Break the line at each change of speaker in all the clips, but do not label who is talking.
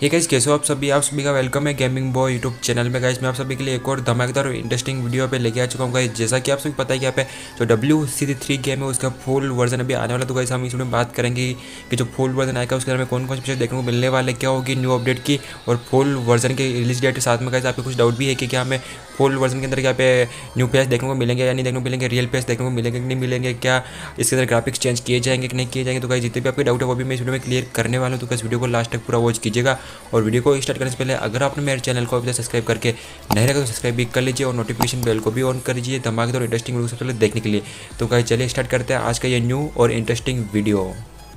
Hey guys, कैसे हो आप सभी का वेलकम है गेमिंग बॉय यूट्यूब चैनल में। गाइस मैं आप सभी के लिए एक और धमाकेदार और इंटरेस्टिंग वीडियो पे लेके आ चुका हूँ। गाइस जैसा कि आप सभी पता है कि यहाँ पे जो WCD3 गेम है उसका फुल वर्जन अभी आने वाला। तो गाइस हम इस वीडियो में बात करेंगे कि जो फुल वर्जन आएगा उसके अंदर में कौन कौन से फीचर देखने को मिलने वाले, क्या होगी न्यू अपडेट की और फुल वर्जन के रिलीज डेट के साथ में। गाइस आपको कुछ डाउट भी है कि क्या हमें फुल वर्जन के अंदर यहाँ पे न्यू पेज देखने को मिलेंगे या नहीं देखने को मिलेंगे, रियल पेज देखने को मिलेंगे कि नहीं मिलेंगे, क्या इसके अंदर ग्राफिक्स चेंज किए जाएंगे कि नहीं किए जाएंगे। तो गाइस जितने भी आपके डाउट है वो भी मैं इस वीडियो में क्लियर करने वाला हूँ। तो गाइस वीडियो को लास्ट तक पूरा वॉच कीजिएगा। और वीडियो को स्टार्ट करने से पहले अगर आपने मेरे चैनल को अभी तक सब्सक्राइब करके नहीं रखा तो सब्सक्राइब भी कर लीजिए और नोटिफिकेशन बेल को भी ऑन कर लीजिए धमाकेदार और इंटरेस्टिंग वीडियो सबसे पहले देखने के लिए। तो गाइस चलिए स्टार्ट करते हैं आज का ये न्यू और इंटरेस्टिंग वीडियो।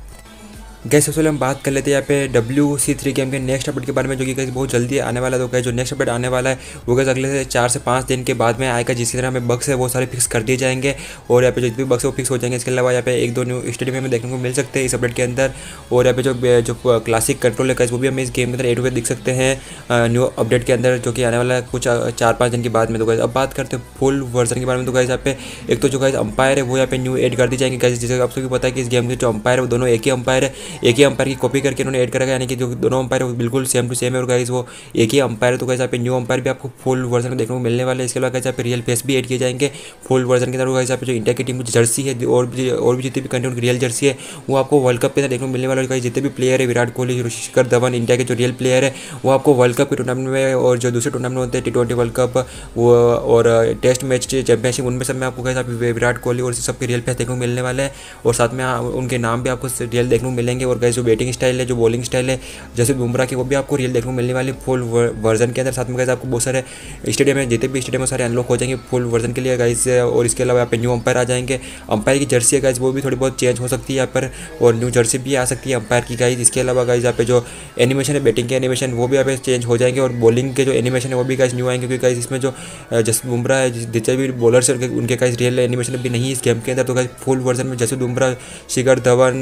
गैस सबसे पहले हम बात कर लेते हैं यहाँ पे WC3 गेम के नेक्स्ट अपडेट के बारे में, जो कि गैस बहुत जल्दी आने वाला है। तो गैस जो नेक्स्ट अपडेट आने वाला है वो गैस अगले से 4 से 5 दिन के बाद में आएगा, जिसकी तरह हमें बग्स है वो सारे फिक्स कर दिए जाएंगे और यहाँ पे जो भी बग्स है वो फिक्स हो जाएंगे। इसके अलावा यहाँ पे एक दो न्यू स्टेडियम हमें देखने को मिल सकते हैं इस अपडेट के अंदर। और यहाँ पे जो क्लासिक कंट्रोल है गैस वो भी हमें इस गेम के अंदर A to Z दिख सकते हैं न्यू अपडेट के अंदर, जो कि आने वाला है कुछ 4-5 दिन के बाद में। तो गैस अब बात करते हैं फुल वर्जन के बारे में। तो गैस यहाँ पे एक तो जो गैस अंपायर है वो यहाँ पे न्यू ऐड कर दी जाएंगे। गैस जैसे आप सभी पता है कि इस गेम के जो अंपायर है वो दोनों एक ही अंपायर है, एक ही अंपायर की कॉपी करके उन्होंने ऐड करा है, यानी कि जो दोनों अंपायर है वो बिल्कुल सेम टू सेम है और गाइस वो एक ही अंपायर है। तो गाइस यहाँ पे न्यू अंपायर भी आपको फुल वर्जन में देखने को मिलने वाले हैं। इसके अलावा गाइस यहाँ पे रियल फेस भी ऐड किए जाएंगे फुल वर्जन के अंदर। गाइस यहाँ पे जो इंडिया की टीम की जर्सी है और भी जितनी भी कंट्री उनकी रियल जर्सी है वो आपको वर्ल्ड कप के अंदर देखने को मिलने वाला है। जितने भी प्लेयर है विराट कोहली, शिखर धवन, इंडिया के जो रियल प्लेयर है वो आपको वर्ल्ड कप के टूर्नामेंट में और जो दूसरे टूर्नामेंट होते हैं T20 वर्ल्ड कप वो और टेस्ट मैच चैंपियनशिप उनमें सब में आपको गाइस विराट कोहली और सबके रियल फेस देखने को मिलने वाले हैं और साथ में उनके नाम भी आपको रियल देखने को मिलेंगे। और गाइस जो बैटिंग स्टाइल है, जो बॉलिंग स्टाइल है जसप्रीत बुमराह की, वो भी आपको रियल देखने को मिलने वाली फुल वर्जन के अंदर। साथ में गाइस आपको बहुत सारे स्टेडियम है, जितने भी स्टेडियम है सारे अनलॉक हो जाएंगे फुल वर्जन के लिए गाइस। और इसके अलावा यहाँ पे न्यू अंपायर आ जाएंगे। अंपायर की जर्सी है गाइस वो भी थोड़ी बहुत चेंज हो सकती है यहाँ पर और न्यू जर्सी भी आ सकती है अंपायर की गाइस। इसके अलावा गाइस यहाँ पे जो एनिमेशन है, बैटिंग के एनिमेशन वो भी यहाँ पे चेंज हो जाएंगे और बॉलिंग के जो एनिमेशन है वो भी गाइस न्यू आएंगे, क्योंकि गाइस इसमें जो जसप्रीत बुमराह है, जितने भी बॉलर्स है उनके गाइस रियल एनिमेशन भी नहीं है इस गेम के अंदर। तो गाइस फुल वर्जन में जसप्रीत बुमराह, शिखर धवन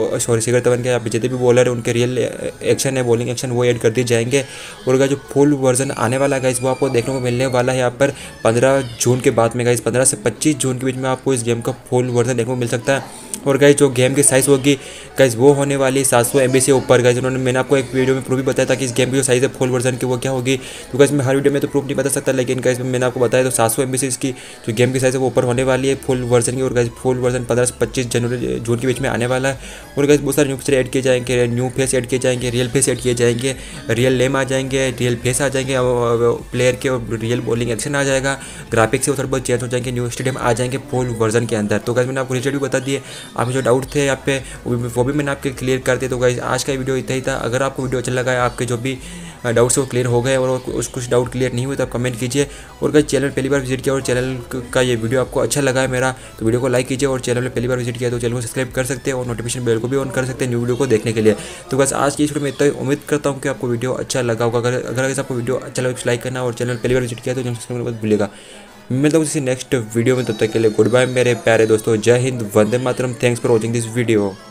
के यहाँ पे जितने भी बॉलर है उनके रियल एक्शन है, बॉलिंग एक्शन वो ऐड कर दिए जाएंगे। और गाइस जो फुल वर्जन आने वाला है गाइस वो आपको देखने को मिलने वाला है यहाँ पर 15 जून के बाद में गाइस। 15 से 25 जून के बीच में आपको इस गेम का फुल वर्जन देखने को मिल सकता है। और गाइस जो गेम की साइज़ होगी गाइस वो होने वाली 700 MB से ऊपर। गाइस मैंने आपको एक वीडियो में प्रूफ भी बताया था कि इस गेम की जो साइज़ है फुल वर्जन की वो क्या होगी। तो गाइस मैं हर वीडियो में तो प्रूफ नहीं बता सकता, लेकिन गाइस मैंने आपको बताया तो 700 MB से इसकी जो गेम की साइज़ है वो ऊपर होने वाली है फुल वर्जन की। और गाइस फुल वर्जन 15 से 25 जून के बीच में आने वाला है। और गाइस बहुत सारे न्यू फीचर ऐड किए जाएंगे, न्यू फेस ऐड किए जाएंगे, रियल फेस ऐड किए जाएंगे, रियल नेम आ जाएंगे, रियल फेस आ जाएंगे प्लेयर के और रियल बॉलिंग एक्शन आ जाएगा, ग्राफिक्स से वो थोड़ा बहुत चेंज हो जाएंगे, न्यू स्टेडियम आ जाएंगे फुल वर्जन के अंदर। तो गाइस मैंने आपको रिजल्ट भी बता दिए, आपके जो डाउट थे यहाँ पे वो भी मैंने आपके क्लियर कर दिए। तो गाइस आज का वीडियो इतना ही था। अगर आपको वीडियो अच्छा लगा है, आपके जो भी डाउट्स वो क्लियर हो गए और कुछ डाउट क्लियर नहीं हुए तो आप कमेंट कीजिए। और गाइस चैनल पहली बार विजिट किया और चैनल का ये वीडियो आपको अच्छा लगा है मेरा तो वीडियो को लाइक कीजिए, और चैनल में पहली बार विजिट किया तो चैनल को सब्सक्राइब कर सकते हैं और नोटिफिकेशन बेल को भी ऑन कर सकते हैं न्यू वीडियो को देखने के लिए। तो बस आज की इस वीडियो में इतना ही, उम्मीद करता हूँ कि आपको वीडियो अच्छा लगा होगा। अगर आपको वीडियो अच्छा लगा तो लाइक करना और चैनल पहली बार विजिट किया तो चैनल सब्सक्राइब करना मत भूलिएगा। मिलता हूँ किसी नेक्स्ट वीडियो में, तब तक के लिए गुड बाय मेरे प्यारे दोस्तों। जय हिंद, वंदे मातरम। Thanks for watching this video.